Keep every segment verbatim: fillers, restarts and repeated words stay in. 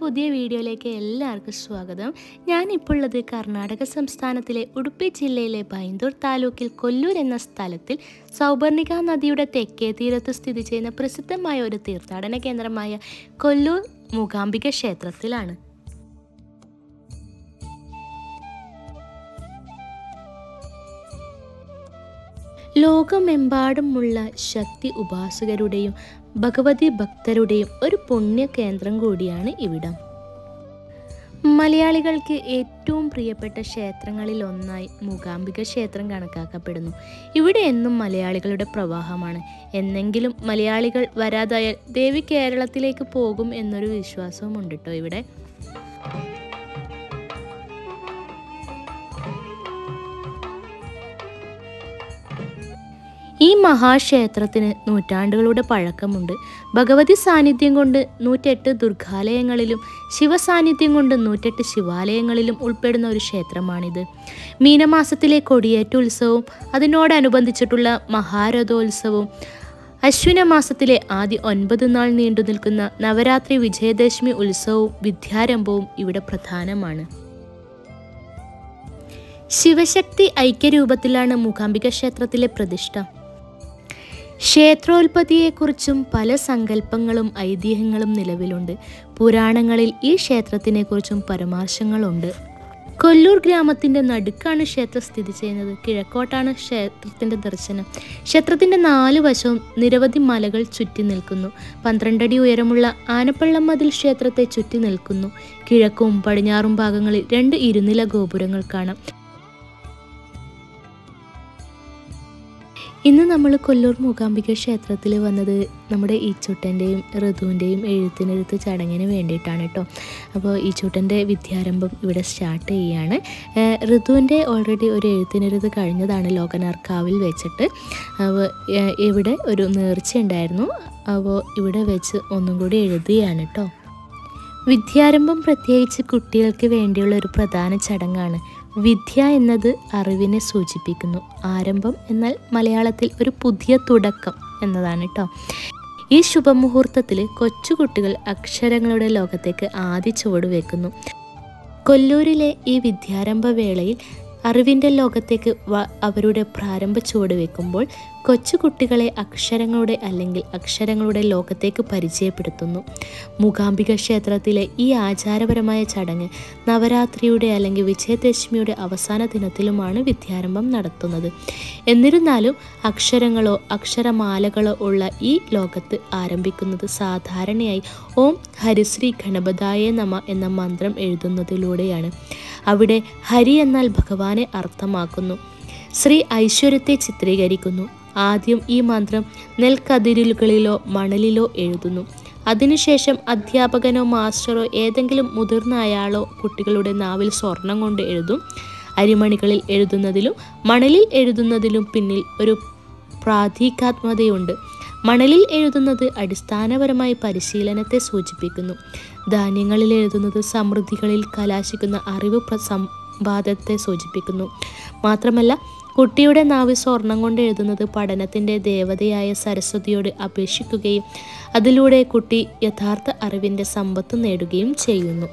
പുതിയ വീഡിയോയിലേക്ക് എല്ലാവർക്കും സ്വാഗതം. ഞാനിപ്പോൾ ഉള്ളത് കർണാടക സംസ്ഥാനത്തിലെ ഉടുപ്പി ജില്ലയിലെ ബൈന്ദൂർ താലൂക്കിൽ കൊല്ലൂർ എന്ന സ്ഥലത്തിൽ സൗപർണിക നദിയുടെ തെക്കേ തീരത്ത് സ്ഥിതി ചെയ്യുന്ന പ്രസിദ്ധമായ ഒരു തീർത്ഥാടന കേന്ദ്രമായ കൊല്ലൂർ മൂകാംബിക ക്ഷേത്രത്തിലാണ്. ലോകമെമ്പാടുമുള്ള ശക്തി ഉപാസകരുടെയും ഭഗവതി ഭക്തരുടെയും ഒരു പുണ്യ കേന്ദ്രം കൂടിയാണ് ഇവിടം. മലയാളികൾക്ക് ഏറ്റവും പ്രിയപ്പെട്ട ക്ഷേത്രങ്ങളിൽ ഒന്നായി മൂകാംബിക ക്ഷേത്രം കണക്കാക്കപ്പെടുന്നു. ഇവിടെ എന്നും മലയാളികളുടെ പ്രവാഹമാണ്. എന്നെങ്കിലും മലയാളികൾ വരാതായാൽ ദേവി കേരളത്തിലേക്ക് പോകും എന്നൊരു വിശ്വാസവും ഉണ്ട് കേട്ടോ ഇവിടെ. ഈ മഹാക്ഷേത്രത്തിന് നൂറ്റാണ്ടുകളുടെ പഴക്കമുണ്ട്. ഭഗവതി സാന്നിധ്യം കൊണ്ട് നൂറ്റെട്ട് ദുർഗാലയങ്ങളിലും ശിവസാന്നിധ്യം കൊണ്ട് നൂറ്റെട്ട് ശിവാലയങ്ങളിലും ഉൾപ്പെടുന്ന ഒരു ക്ഷേത്രമാണിത്. മീനമാസത്തിലെ കൊടിയേറ്റ ഉത്സവവും അതിനോടനുബന്ധിച്ചിട്ടുള്ള മഹാരഥോത്സവവും അശ്വിന മാസത്തിലെ ആദ്യ ഒൻപത് നാൾ നീണ്ടു നിൽക്കുന്ന നവരാത്രി വിജയദശമി ഉത്സവവും വിദ്യാരംഭവും ഇവിടെ പ്രധാനമാണ്. ശിവശക്തി ഐക്യരൂപത്തിലാണ് മൂകാംബിക ക്ഷേത്രത്തിലെ പ്രതിഷ്ഠ. ക്ഷേത്രോൽപത്തിയെക്കുറിച്ചും പല സങ്കല്പങ്ങളും ഐതിഹ്യങ്ങളും നിലവിലുണ്ട്. പുരാണങ്ങളിൽ ഈ ക്ഷേത്രത്തിനെക്കുറിച്ചും പരാമർശങ്ങളുണ്ട്. കൊല്ലൂർ ഗ്രാമത്തിൻ്റെ നടുക്കാണ് ക്ഷേത്രം സ്ഥിതി ചെയ്യുന്നത്. കിഴക്കോട്ടാണ് ക്ഷേത്രത്തിൻ്റെ ദർശനം. ക്ഷേത്രത്തിൻ്റെ നാല് വശവും നിരവധി മലകൾ ചുറ്റി നിൽക്കുന്നു. പന്ത്രണ്ടടി ഉയരമുള്ള ആനപ്പള്ളം മതിൽ ക്ഷേത്രത്തെ ചുറ്റി നിൽക്കുന്നു. കിഴക്കും പടിഞ്ഞാറും ഭാഗങ്ങളിൽ രണ്ട് ഇരുനില ഗോപുരങ്ങൾ കാണാം. ഇന്ന് നമ്മൾ കൊല്ലൂർ മൂകാംബിക ക്ഷേത്രത്തിൽ വന്നത് നമ്മുടെ ഈച്ചൂട്ടൻ്റെയും ഋതുവിൻ്റെയും എഴുത്തിനെഴുത്ത് ചടങ്ങിന് വേണ്ടിയിട്ടാണ് കേട്ടോ. അപ്പോൾ ഈച്ചൂട്ടൻ്റെ വിദ്യാരംഭം ഇവിടെ സ്റ്റാർട്ട് ചെയ്യുകയാണ്. ഋതുവിൻ്റെ ഓൾറെഡി ഒരു എഴുത്തിനെഴുത്ത് കഴിഞ്ഞതാണ് ലോകനാർക്കാവിൽ വെച്ചിട്ട്. അപ്പോൾ ഇവിടെ ഒരു നേർച്ച ഉണ്ടായിരുന്നു. അപ്പോൾ ഇവിടെ വെച്ച് ഒന്നും കൂടി എഴുതുകയാണ് കേട്ടോ. വിദ്യാരംഭം പ്രത്യേകിച്ച് കുട്ടികൾക്ക് വേണ്ടിയുള്ള ഒരു പ്രധാന ചടങ്ങാണ്. വിദ്യ എന്നത് അറിവിനെ സൂചിപ്പിക്കുന്നു. ആരംഭം എന്നാൽ മലയാളത്തിൽ ഒരു പുതിയ തുടക്കം എന്നതാണ് കേട്ടോ. ഈ ശുഭമുഹൂർത്തത്തിൽ കൊച്ചുകുട്ടികൾ അക്ഷരങ്ങളുടെ ലോകത്തേക്ക് ആദ്യ ചുവട് വെക്കുന്നു. കൊല്ലൂരിലെ ഈ വിദ്യാരംഭ വേളയിൽ അറിവിൻ്റെ ലോകത്തേക്ക് അവരുടെ പ്രാരംഭ ചുവട് വെക്കുമ്പോൾ കൊച്ചുകുട്ടികളെ അക്ഷരങ്ങളുടെ അല്ലെങ്കിൽ അക്ഷരങ്ങളുടെ ലോകത്തേക്ക് പരിചയപ്പെടുത്തുന്നു. മൂകാംബിക ക്ഷേത്രത്തിലെ ഈ ആചാരപരമായ ചടങ്ങ് നവരാത്രിയുടെ അല്ലെങ്കിൽ വിജയദശമിയുടെ അവസാന ദിനത്തിലുമാണ് വിദ്യാരംഭം നടത്തുന്നത്. എന്നിരുന്നാലും അക്ഷരങ്ങളോ അക്ഷരമാലകളോ ഉള്ള ഈ ലോകത്ത് ആരംഭിക്കുന്നത് സാധാരണയായി ഓം ഹരിശ്രീ ഗണപതായ നമ എന്ന മന്ത്രം എഴുതുന്നതിലൂടെയാണ്. അവിടെ ഹരി എന്നാൽ ഭഗവാനെ അർത്ഥമാക്കുന്നു. ശ്രീ ഐശ്വര്യത്തെ ചിത്രീകരിക്കുന്നു. ആദ്യം ഈ മന്ത്രം നെൽക്കതിരുകളിലോ മണലിലോ എഴുതുന്നു. അതിനുശേഷം അധ്യാപകനോ മാസ്റ്ററോ ഏതെങ്കിലും മുതിർന്ന അയാളോ കുട്ടികളുടെ നാവിൽ സ്വർണം കൊണ്ട് എഴുതും. അരിമണികളിൽ എഴുതുന്നതിലും മണലിൽ എഴുതുന്നതിലും പിന്നിൽ ഒരു പ്രാതീകാത്മകതയുണ്ട്. മണലിൽ എഴുതുന്നത് അടിസ്ഥാനപരമായി പരിശീലനത്തെ സൂചിപ്പിക്കുന്നു. ധാന്യങ്ങളിൽ എഴുതുന്നത് സമൃദ്ധികളിൽ കലാശിക്കുന്ന അറിവ് സമ്പാദത്തെ സൂചിപ്പിക്കുന്നു. മാത്രമല്ല കുട്ടിയുടെ നാവിൽ സ്വർണം കൊണ്ട് എഴുതുന്നത് പഠനത്തിൻ്റെ ദേവതയായ സരസ്വതിയോട് അപേക്ഷിക്കുകയും അതിലൂടെ കുട്ടി യഥാർത്ഥ അറിവിൻ്റെ സമ്പത്ത് നേടുകയും ചെയ്യുന്നു.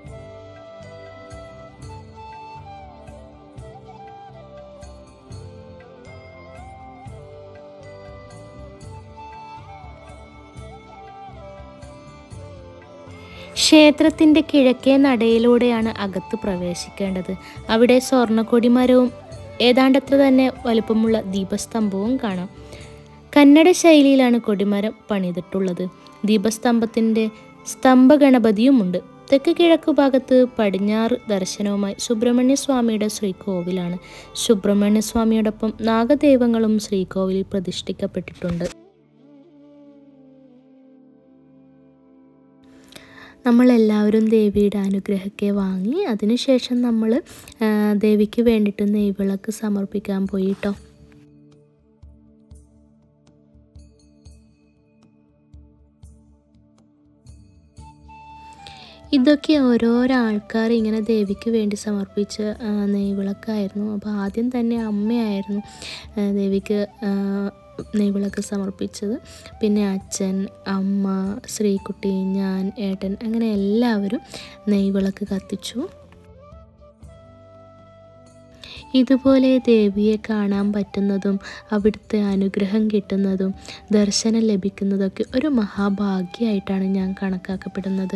ക്ഷേത്രത്തിൻ്റെ കിഴക്കേ നടയിലൂടെയാണ് അകത്ത് പ്രവേശിക്കേണ്ടത്. അവിടെ സ്വർണ്ണക്കൊടിമരവും ഏതാണ്ടത്ര തന്നെ വലുപ്പമുള്ള ദീപസ്തംഭവും കാണാം. കന്നഡ ശൈലിയിലാണ് കൊടിമരം പണിതിട്ടുള്ളത്. ദീപസ്തംഭത്തിൻ്റെ സ്തംഭഗണപതിയുമുണ്ട്. തെക്ക് കിഴക്ക് ഭാഗത്ത് പടിഞ്ഞാറ് ദർശനവുമായി സുബ്രഹ്മണ്യസ്വാമിയുടെ ശ്രീകോവിലാണ്. സുബ്രഹ്മണ്യസ്വാമിയോടൊപ്പം നാഗദൈവങ്ങളും ശ്രീകോവിലിൽ പ്രതിഷ്ഠിക്കപ്പെട്ടിട്ടുണ്ട്. നമ്മളെല്ലാവരും ദേവിയുടെ അനുഗ്രഹമൊക്കെ വാങ്ങി അതിനുശേഷം നമ്മൾ ദേവിക്ക് വേണ്ടിയിട്ട് നെയ്വിളക്ക് സമർപ്പിക്കാൻ പോയി കേട്ടോ. ഇതൊക്കെ ഓരോരോ ആൾക്കാർ ഇങ്ങനെ ദേവിക്ക് വേണ്ടി സമർപ്പിച്ച നെയ്വിളക്കായിരുന്നു. അപ്പോൾ ആദ്യം തന്നെ അമ്മയായിരുന്നു ദേവിക്ക് നെയ്വിളക്ക് സമർപ്പിച്ചത്. പിന്നെ അച്ഛൻ, അമ്മ, ശ്രീകുട്ടി, ഞാൻ, ഏട്ടൻ അങ്ങനെ എല്ലാവരും നെയ്വിളക്ക് കത്തിച്ചു. ഇതുപോലെ ദേവിയെ കാണാൻ പറ്റുന്നതും അവിടുത്തെ അനുഗ്രഹം കിട്ടുന്നതും ദർശനം ലഭിക്കുന്നതൊക്കെ ഒരു മഹാഭാഗ്യമായിട്ടാണ് ഞാൻ കണക്കാക്കപ്പെടുന്നത്.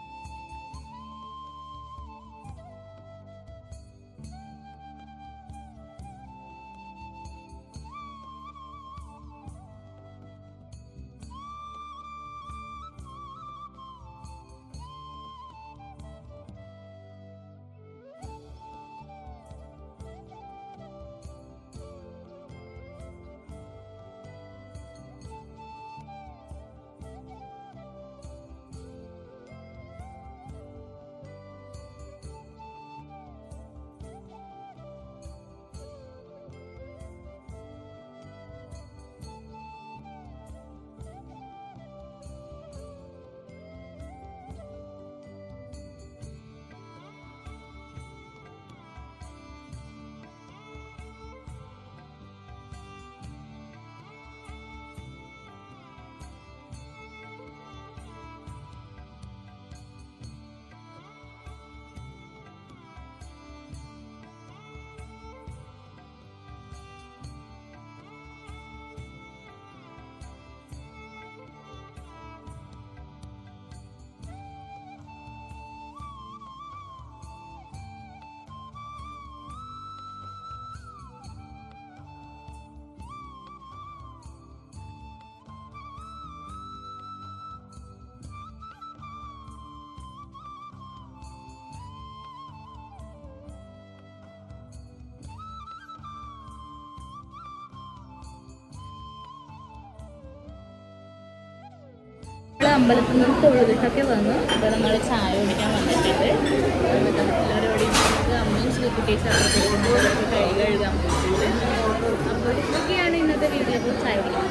അമ്പലത്തിൽ നിന്ന് തൊഴുതിട്ടൊക്കെ വന്നു. അപ്പോൾ നമ്മൾ ചായ കുടിക്കാൻ വന്നിട്ടുണ്ട്. എല്ലാവരും ഇവിടെ അമ്മയും ശ്രീകുട്ടിയും ചേർത്തിട്ട് കൈ കഴുകാൻ പോയിട്ടുണ്ട്. അപ്പോൾ ഇതൊക്കെയാണ് ഇന്നത്തെ വീഡിയോയിൽ ചായ കുടിക്കുന്നത്.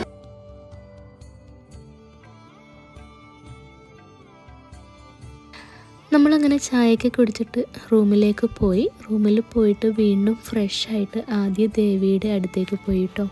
നമ്മളങ്ങനെ ചായയൊക്കെ കുടിച്ചിട്ട് റൂമിലേക്ക് പോയി. റൂമിൽ പോയിട്ട് വീണ്ടും ഫ്രഷായിട്ട് ആദ്യം ദേവിയുടെ അടുത്തേക്ക് പോയി കേട്ടോ.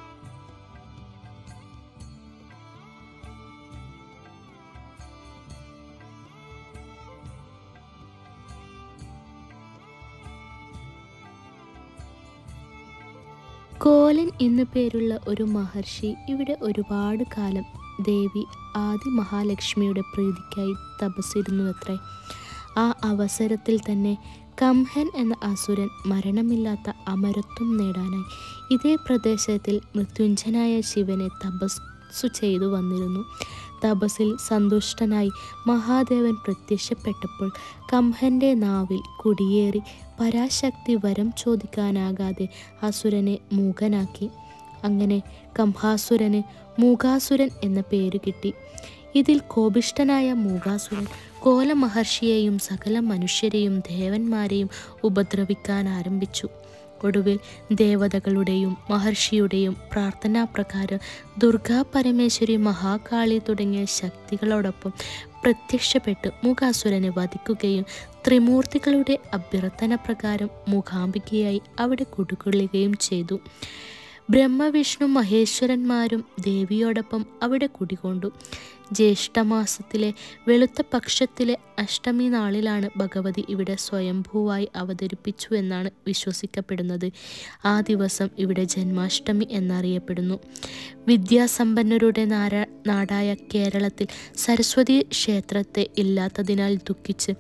കോലൻ എന്നു പേരുള്ള ഒരു മഹർഷി ഇവിടെ ഒരുപാട് കാലം ദേവി ആദി മഹാലക്ഷ്മിയുടെ പ്രീതിക്കായി തപസ്സിരുന്നുവത്രേ. ആ അവസരത്തിൽ തന്നെ കംഹൻ എന്ന അസുരൻ മരണമില്ലാത്ത അമരത്വം നേടാനായി ഇതേ പ്രദേശത്തിൽ മൃത്യുഞ്ജനായ ശിവനെ തപസ്സു ചെയ്തു വന്നിരുന്നു. തപസ്സിൽ സന്തുഷ്ടനായി മഹാദേവൻ പ്രത്യക്ഷപ്പെട്ടപ്പോൾ കംഹൻ്റെ നാവിൽ കുടിയേറി പരാശക്തി വരം ചോദിക്കാനാകാതെ അസുരനെ മൂകനാക്കി. അങ്ങനെ കംഹാസുരന് മൂകാസുരൻ എന്ന പേര് കിട്ടി. ഇതിൽ കോപിഷ്ഠനായ മൂകാസുരൻ കോലമഹർഷിയെയും സകല മനുഷ്യരെയും ദേവന്മാരെയും ഉപദ്രവിക്കാൻ ആരംഭിച്ചു. ഒടുവിൽ ദേവതകളുടെയും മഹർഷിയുടെയും പ്രാർത്ഥനാപ്രകാരം ദുർഗാ പരമേശ്വരി, മഹാകാളി തുടങ്ങിയ ശക്തികളോടൊപ്പം പ്രത്യക്ഷപ്പെട്ട് മൂകാസുരനെ വധിക്കുകയും ത്രിമൂർത്തികളുടെ അഭ്യർത്ഥന പ്രകാരം മൂകാംബികയായി അവിടെ കുടികൊള്ളുകയും ചെയ്തു. ബ്രഹ്മവിഷ്ണു മഹേശ്വരന്മാരും ദേവിയോടൊപ്പം അവിടെ കുടികൊണ്ടു. ജ്യേഷ്ഠമാസത്തിലെ വെളുത്ത പക്ഷത്തിലെ അഷ്ടമി നാളിലാണ് ഭഗവതി ഇവിടെ സ്വയംഭൂവായി അവതരിപ്പിച്ചു എന്നാണ് വിശ്വസിക്കപ്പെടുന്നത്. ആ ദിവസം ഇവിടെ ജന്മാഷ്ടമി എന്നറിയപ്പെടുന്നു. വിദ്യാസമ്പന്നരുടെ നാരാ നാടായ കേരളത്തിൽ സരസ്വതി ക്ഷേത്രത്തെ ഇല്ലാത്തതിനാൽ ദുഃഖിച്ച്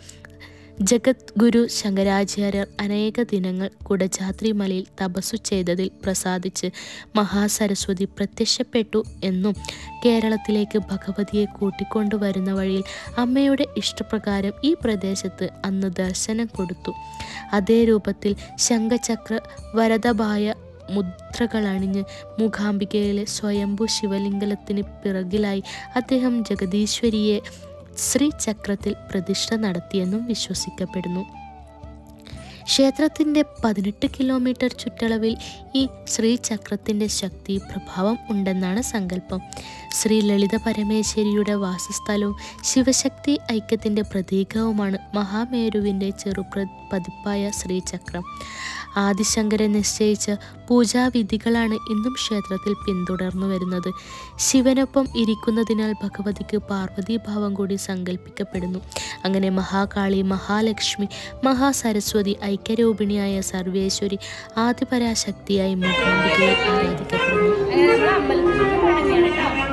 ജഗത് ഗുരു ശങ്കരാചാര്യർ അനേക ദിനങ്ങൾ കുടജാദ്രി മലയിൽ തപസ്സു ചെയ്തതിൽ പ്രസാദിച്ച് മഹാസരസ്വതി പ്രത്യക്ഷപ്പെട്ടു എന്നും കേരളത്തിലേക്ക് ഭഗവതിയെ കൂട്ടിക്കൊണ്ടുവരുന്ന വഴിയിൽ അമ്മയുടെ ഇഷ്ടപ്രകാരം ഈ പ്രദേശത്ത് അന്ന് ദർശനം കൊടുത്തു. അതേ രൂപത്തിൽ ശംഖചക്ര വരദഭായ മുദ്രകളണിഞ്ഞ് മൂകാംബികയിലെ സ്വയംഭൂ ശിവലിംഗത്തിന് പിറകിലായി അദ്ദേഹം ജഗദീശ്വരിയെ ശ്രീചക്രത്തിൽ പ്രതിഷ്ഠ നടത്തിയെന്നും വിശ്വസിക്കപ്പെടുന്നു. ക്ഷേത്രത്തിൻ്റെ പതിനെട്ട് കിലോമീറ്റർ ചുറ്റളവിൽ ഈ ശ്രീചക്രത്തിൻ്റെ ശക്തി പ്രഭാവം ഉണ്ടെന്നാണ് സങ്കല്പം. ശ്രീ ലളിത പരമേശ്വരിയുടെ വാസസ്ഥലവും ശിവശക്തി ഐക്യത്തിൻ്റെ പ്രതീകവുമാണ് മഹാമേരുവിൻ്റെ ചെറുപ്ര പതിപ്പായ ശ്രീചക്രം. ആദിശങ്കരൻ നിശ്ചയിച്ച പൂജാവിധികളാണ് ഇന്നും ക്ഷേത്രത്തിൽ പിന്തുടർന്നു വരുന്നത്. ശിവനൊപ്പം ഇരിക്കുന്നതിനാൽ ഭഗവതിക്ക് പാർവതീഭാവം കൂടി സങ്കല്പിക്കപ്പെടുന്നു. അങ്ങനെ മഹാകാളി, മഹാലക്ഷ്മി, മഹാസരസ്വതി, ഐക്യരൂപിണിയായ സർവേശ്വരി, ആദിപരാശക്തിയായി മൂകാംബികയെ ആരാധിക്കപ്പെടുന്നു. അങ്ങനെ നമ്മൾ അമ്പലത്തിൽ നിന്ന് മടങ്ങിയാണ് കേട്ടോ.